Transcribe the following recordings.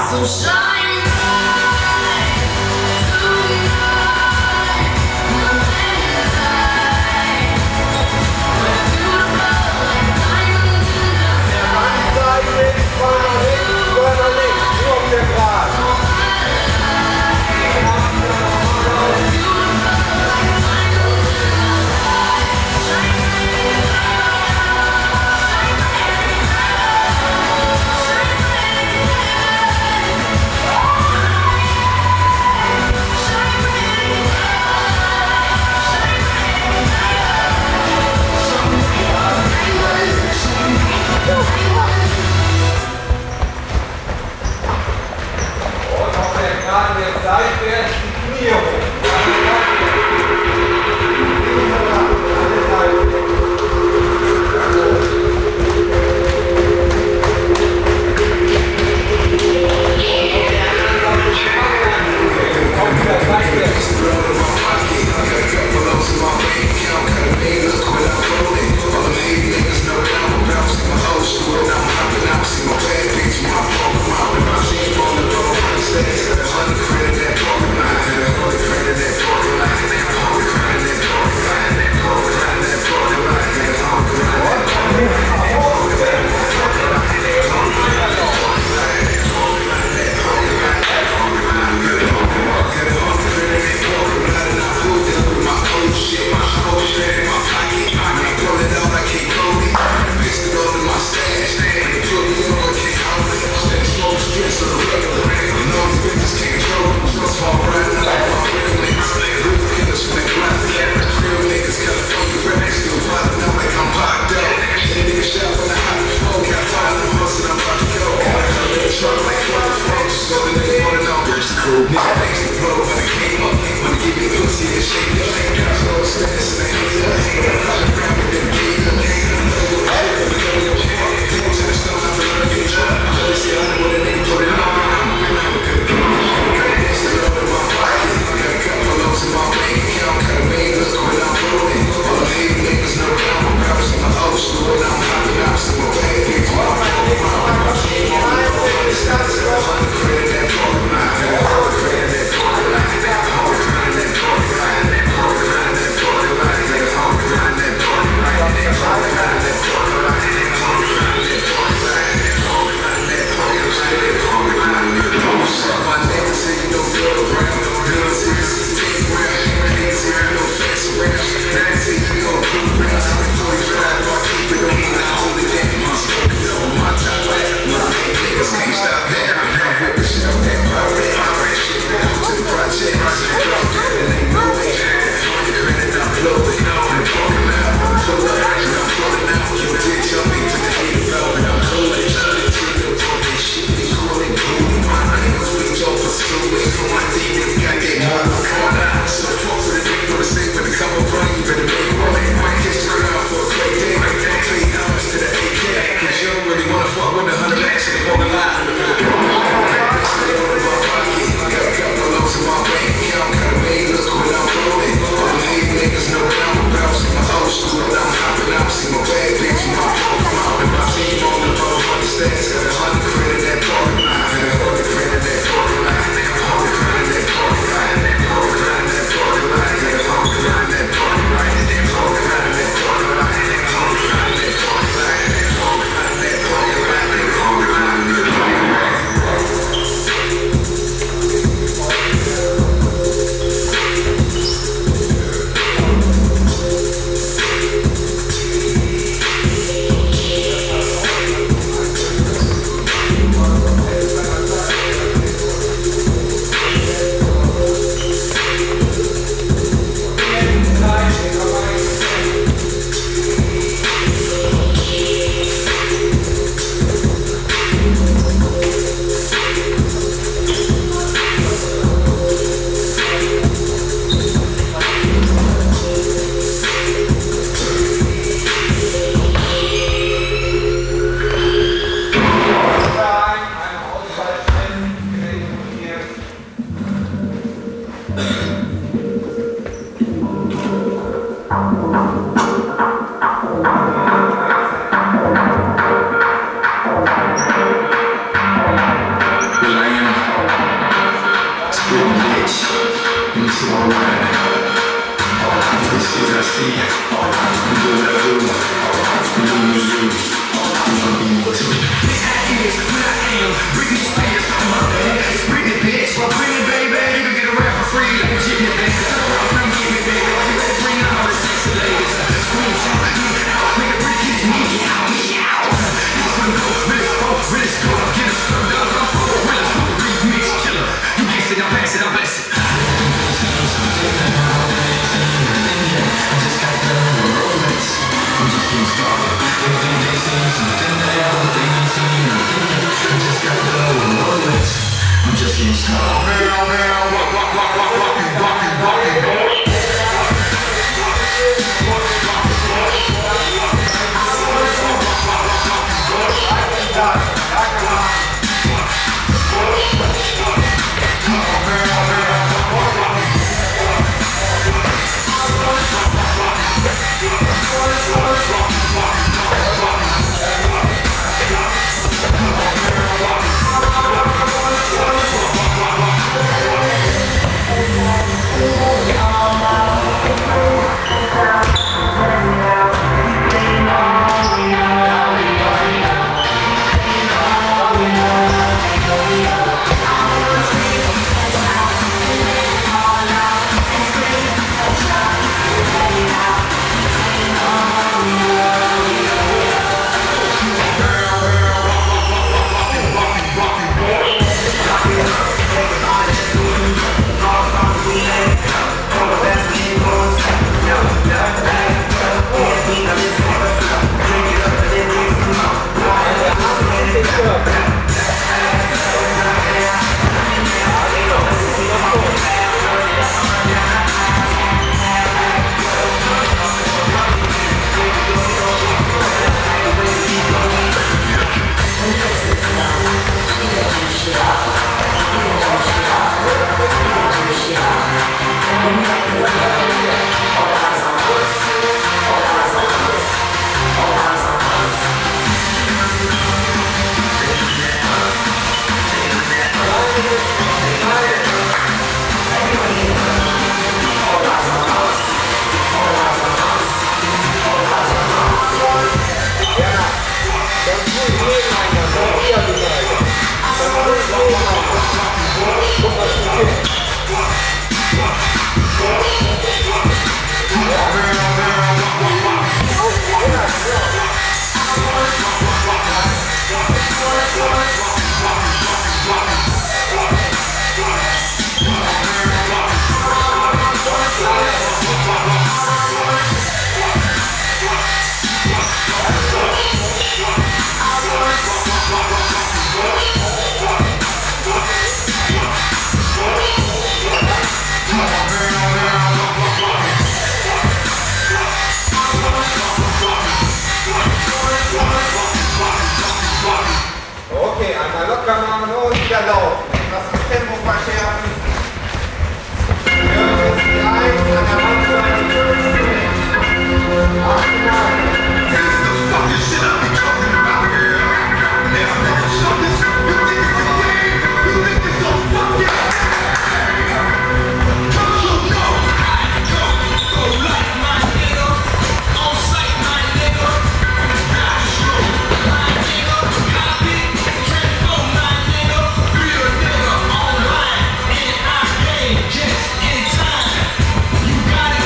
So shine bright tonight, no end light. We're beautiful like diamonds in the Seitwärts die Knie hoch. You got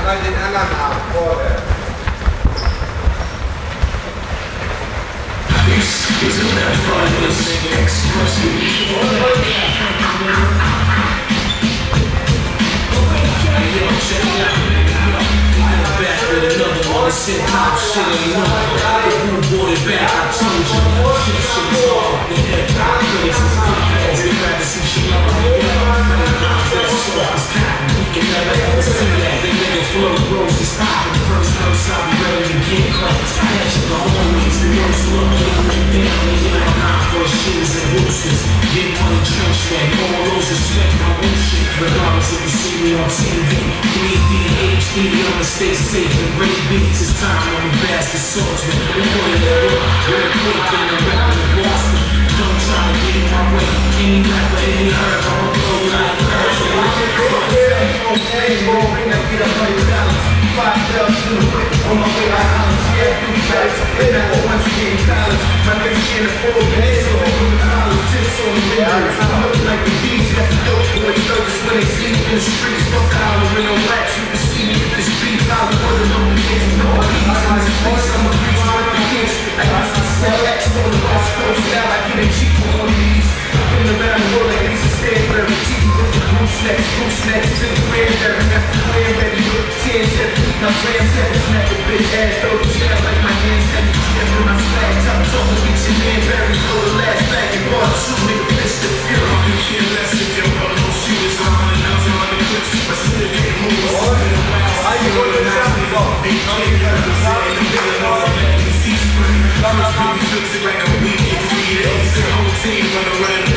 mal den anderen Arm vorwärts. This is a Netflix exclusive. Yo, check it out. I'm back with another one. This hip-hop shit ain't nothing. Who brought it back? I told you. Shit is hard. The hip-hop places. We'd rather see shit on the that's soft as cotton. We can never ever see that. They nigga flow roses poppin'. First verse, I'll be ready to get clapped. Catch the homies, the most looking down. They got nine for shoes and boosters. Get money trench man. All those respect my own shit. Regardless if you see me on TV. 3D, HD, I'ma stay safe and great beats. It's time on the basket swordsman. We putting that work real quick and I'm rapping in Boston. Don't try to get in my way. Any rapper, any herb, I'ma blow you like earth. Get up on your balance. 5 bells to the whip on my way like Alice. Yeah, do tracks. And I go once again in college. My niggas can't afford it, so they go to college. Tips on the windows. I'm looking like the beach. That's the dope boys. Nervous when they see me in the streets. Fuck holler with no wax. You can see me if it's beef. I'll order no beats. No beats. I'm a beast. I'm a beast with the kids. I used to sell X on the West Coast. Now I get a cheap on these. In the round the world, I used to stand for every team. Goose necks to the cranberry. After playing ready with the 10-7. My plans have to snap a bitch ass. Throw the tail like my hands have to tear with my flag. Top talking, get your man buried. Throw the last bag and ball. Shoot me the fist of fury. I can care less if your brother no shoes on. And I was on the clips, but still get moves. How you going to jump ball? They can't get the side of the villain all of that. You see spring. First, we fix it like a week in 3 days. The whole team gonna run